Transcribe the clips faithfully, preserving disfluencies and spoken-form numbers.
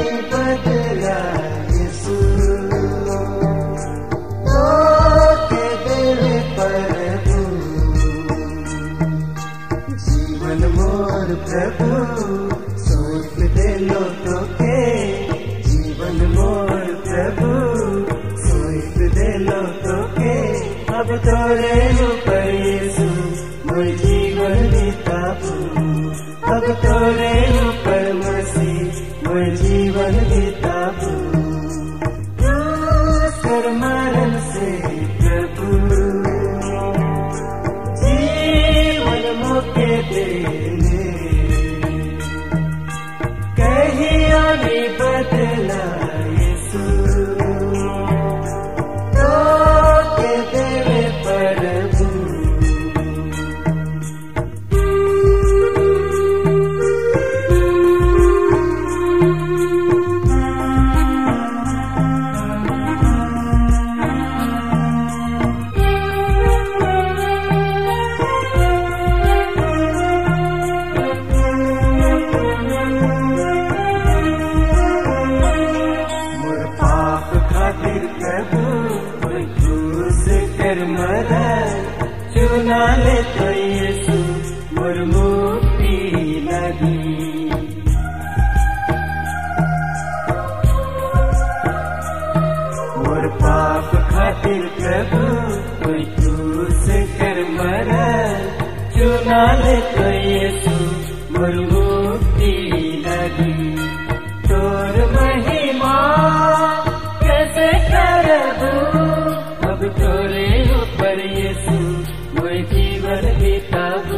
बदला यीशु तो के दिल प्रभु जीवन मोर प्रभु सौंप दिलो तो के जीवन मोर प्रभु सौंप दिलो तो के अब तोरे ऊपर यीशु मोर जीवन बिताबू अब तोरे ऊपर मसीह मोर जीवन बिताबू कर मरण से प्रभु जीवन मौके देने कहिया भी बदला यीशु तो के देवे प्रभु चुना ले तो यीशु मोर मुक्ति लगी मोर पाप खातिर प्रभु कोई क्रूस कर मरा चुना ले तो यीशु मोर मुक्ति लगी तोर महिमा कैसे करबू अब तोरे ऊपर यीशु मोर जीवन बिताबू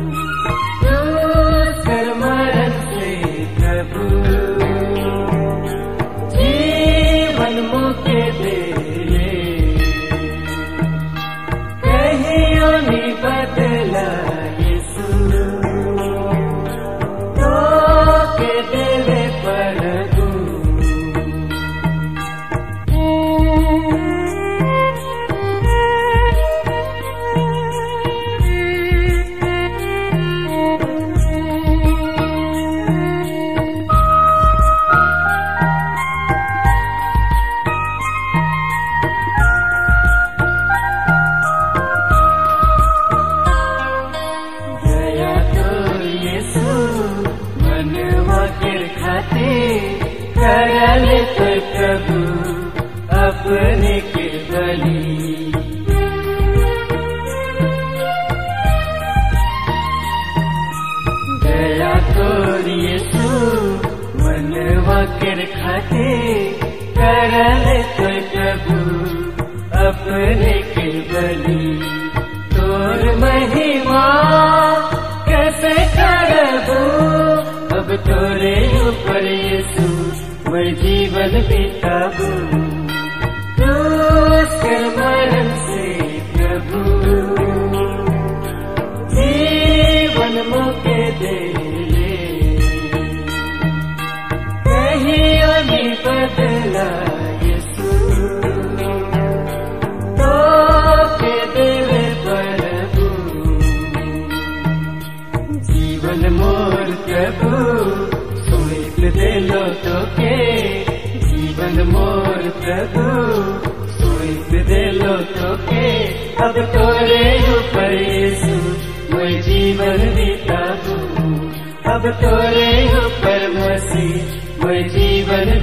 कर मरण से प्रभु जीवन मौके दे कहियो नहीं बदला यीशु तो के देवे प्रभु करल तो प्रभु अपने के बलि दया तोर यीशु मनवा कर खाते करल तो प्रभु अपने के बलि तोर महिमा कैसे करबू अब तोरे ऊपर यीशु मोर जीवन बिताबू कर मरण से प्रभु जीवन मौके दे कहियो नहीं बदला यीशु तो के देवे प्रभु जीवन मोर प्रभु सौंप दिलो तो के जीवन मोर प्रभु सौंप दिलो तो के अब तोरे ऊपर यीशु मोर जीवन बिताबू अब तोरे ऊपर मसीह मोर जीवन